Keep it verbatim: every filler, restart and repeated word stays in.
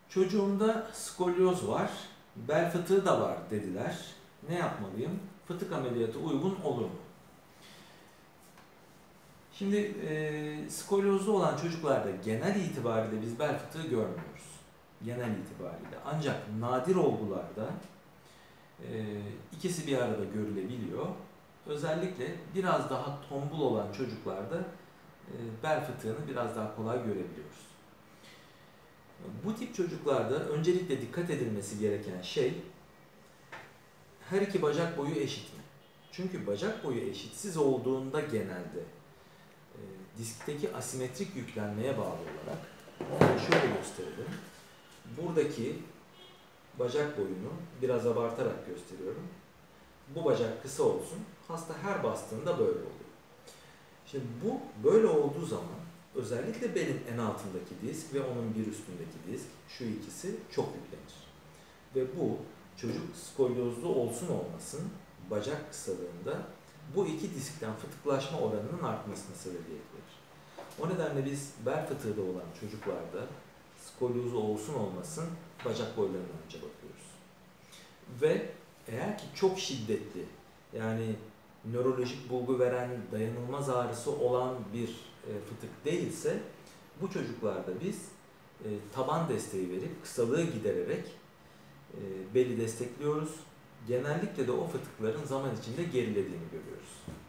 Çocuğumda skolyoz var, bel fıtığı da var dediler. Ne yapmalıyım? Fıtık ameliyatı uygun olur mu? Şimdi e, skolyozlu olan çocuklarda genel itibariyle biz bel fıtığı görmüyoruz. Genel itibariyle. Ancak nadir olgularda e, ikisi bir arada görülebiliyor. Özellikle biraz daha tombul olan çocuklarda e, bel fıtığını biraz daha kolay görebiliyoruz. Bu tip çocuklarda öncelikle dikkat edilmesi gereken şey, her iki bacak boyu eşit mi? Çünkü bacak boyu eşitsiz olduğunda genelde e, diskteki asimetrik yüklenmeye bağlı olarak, yani şöyle gösterelim. Buradaki bacak boyunu biraz abartarak gösteriyorum. Bu bacak kısa olsun. Hasta her bastığında böyle oluyor. Şimdi bu böyle olduğu zaman özellikle belin en altındaki disk ve onun bir üstündeki disk, şu ikisi çok yüklenir. Ve bu çocuk skolyozlu olsun olmasın bacak kısalığında bu iki diskten fıtıklaşma oranının artmasına sebebiyet verir. O nedenle biz bel fıtığı da olan çocuklarda skolyozu olsun olmasın bacak boylarına önce bakıyoruz. Ve eğer ki çok şiddetli, yani nörolojik bulgu veren, dayanılmaz ağrısı olan bir fıtık değilse, bu çocuklarda biz e, taban desteği verip kısalığı gidererek e, beli destekliyoruz. Genellikle de o fıtıkların zaman içinde gerilediğini görüyoruz.